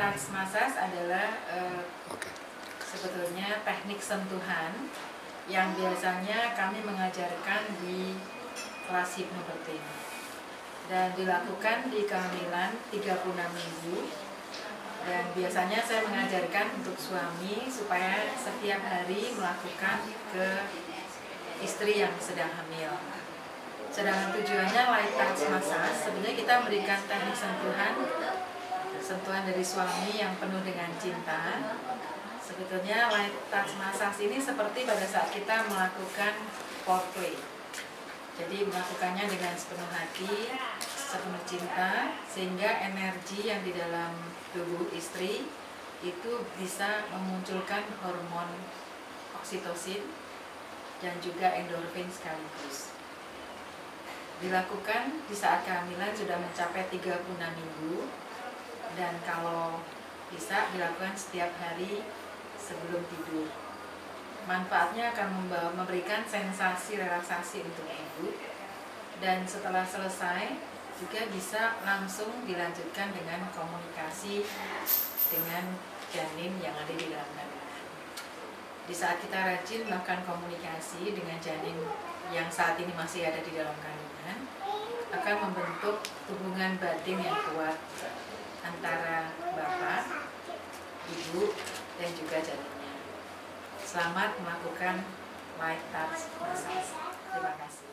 touch massage adalah sebetulnya teknik sentuhan yang biasanya kami mengajarkan di kelas hipnobeting dan dilakukan di kehamilan 36 minggu. Dan biasanya saya mengajarkan untuk suami supaya setiap hari melakukan ke istri yang sedang hamil. Sedangkan tujuannya light touch massage, sebenarnya kita memberikan teknik sentuhan dari suami yang penuh dengan cinta. Sebetulnya light touch massage ini seperti pada saat kita melakukan foreplay. Jadi melakukannya dengan sepenuh hati, sepenuh cinta, sehingga energi yang di dalam tubuh istri itu bisa memunculkan hormon oksitosin dan juga endorfin sekaligus. Dilakukan di saat kehamilan sudah mencapai 36 minggu, dan kalau bisa dilakukan setiap hari sebelum tidur. Manfaatnya akan memberikan sensasi relaksasi untuk ibu, dan setelah selesai juga bisa langsung dilanjutkan dengan komunikasi dengan janin yang ada di dalam kandungan. Di saat kita rajin melakukan komunikasi dengan janin yang saat ini masih ada di dalam kandungan, akan membentuk hubungan batin yang kuat antara bapak, ibu, dan juga janinnya. Selamat melakukan light touch massage. Terima kasih.